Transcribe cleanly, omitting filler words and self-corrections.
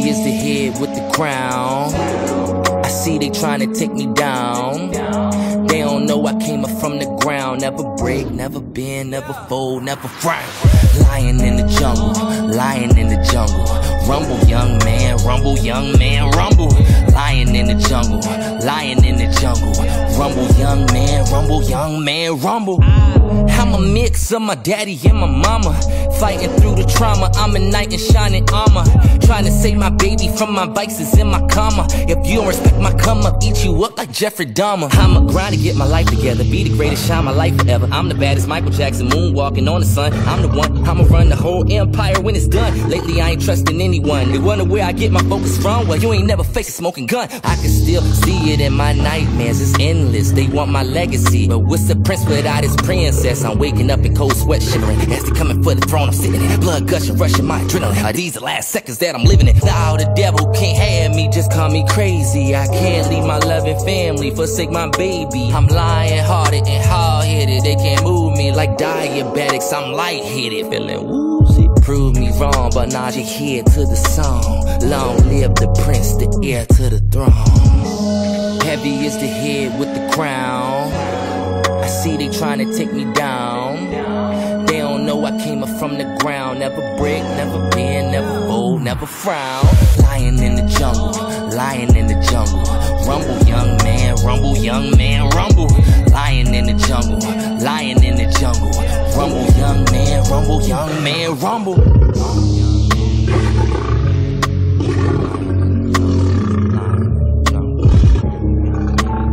Heavy is the head with the crown. I see they trying to take me down. They don't know I came up from the ground. Never break, never bend, never fold, never frown. Lion in the jungle, lion in the jungle. Rumble, young man, rumble, young man, rumble. Lion in the jungle, lion in the jungle. Rumble, young man, rumble, young man, rumble. I'm a mix of my daddy and my mama. Fighting through the trauma, I'm a knight in shining armor. Trying to save my baby from my vices in my karma. If you don't respect my come up, eat you up like Jeffrey Dahmer. I'ma grind to get my life together, be the greatest, shine my life forever. I'm the baddest, Michael Jackson, moonwalking on the sun. I'm the one, I'ma run the whole empire when it's done. Lately I ain't trusting anyone. They wonder where I get my focus from. Well, you ain't never faced a smoking gun. I can still see it in my nightmares, it's endless. They want my legacy, but what's the prince without his princess? I'm waking up in cold sweat, shivering as they coming for the throne. I'm sitting in blood gushing, rushing my adrenaline. These the last seconds that I'm living in. Now the devil can't have me, just call me crazy. I can't leave my loving family, forsake my baby. I'm lion-hearted and hard-headed. They can't move me like diabetics. I'm lightheaded, feeling woozy. Prove me wrong, but nod your head to the song. Long live the prince, the heir to the throne. Heavy is the head with the crown. I see they trying to take me down. They don't know I came up from the ground. Never break, never bend, never fold, never frown. Lion in the jungle, lion in the jungle. Rumble, young man, rumble, young man, rumble. Lion in the jungle, lion in the jungle. Rumble, young man, rumble.